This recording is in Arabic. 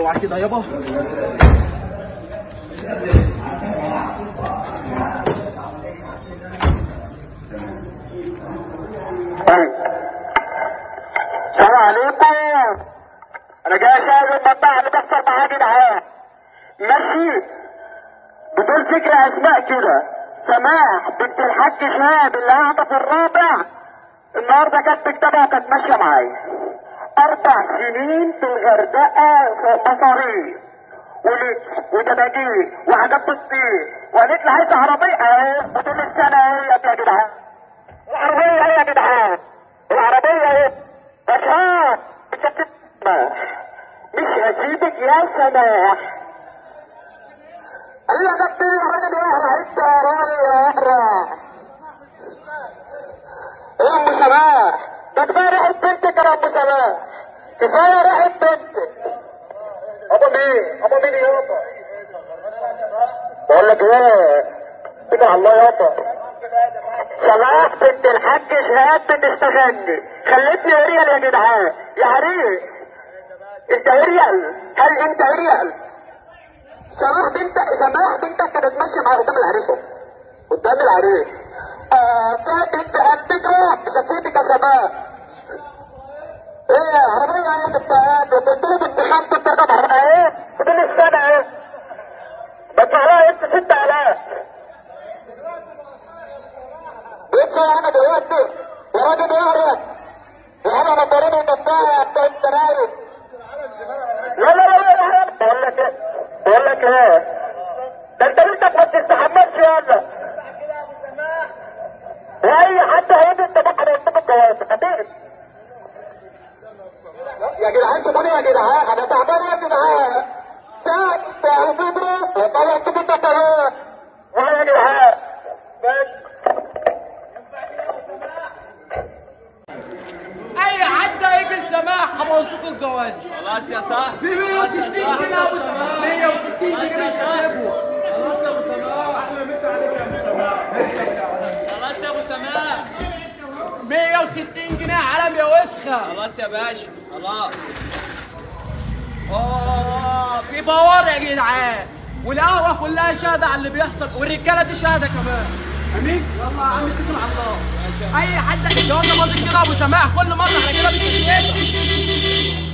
اوعى كده يابا. السلام عليكم. انا جاي اشاهد المطبعه اللي بتحصل معايا يا جدعان. ماشي بدون ذكر اسماء كده. سماح بنت الحاج شهاب اللي قاعده في الرابع النهارده كانت كتابها وكانت ماشيه معايا 4 سنين في الغردقه مصاريف ولبس ودباديب وحاجات بتطير، وقالت لي عايزه عربيه اهي بدون السنه اهي يا جدعان. العربيه اهي يا جدعان، العربيه اهي. يا شهاب مش هسيبك، مش هسيبك يا سماح. قال لي يا كابتن يا راجل اهرع انت يا راجل يا اهرع. ايه يا ام سماح؟ ده كفايه ريحه بنتك يا ام سماح، كفايه ريحه بنتك. ابو مين؟ ابو مين يابا؟ بقول لك ايه؟ اتكل على الله يابا. سماح بنت الحاج شهاب بتستغني، خلتني اريال يا جدعان. يا عريس انت اريال؟ هل انت اريال؟ سماح بنتك كانت ماشيه معايا قدام العريس، قدام العريس. كانت قدته شفتك يا شباب. ايه عربيه ايه بالتهاب وبتضرب التخمت بتركب عربيه ايه بدون السنه ايه بدفع لها انت 6000 بيدفع انا دلوقتي يا راجل اعرف وانا مضطرين ندفعها بتاع السراير. لا بقول لك ايه ده انت بنتك ما بتستحملش يلا، واي حد هيجي انت بقى هيطلب الجواز خطير. يا جدعان سيبوني يا جدعان، انا تعبان يا جدعان. ساعد يا بدري وطلعت منك اهو. يا جدعان اي حد هيجي السماح هبوظ لكم الجواز. خلاص يا صاحبي، في 160 جنيه يا ابو سماح، 160 جنيه مش هسيبهم. خلاص يا ابو سماح، احنا مسا عليك يا ابو سماح. خلاص يا ابو سماح، 160 جنيه علم يا وسخه. خلاص يا باشا خلاص. في بوار يا جدعان، والقهوه كلها شاهده على اللي بيحصل، والرجاله دي شاهده كمان. امين. يلا يا عم اتكل على الله. اي حد الجواز باظت كده ابو سماح كل مره على كده بتتكلم.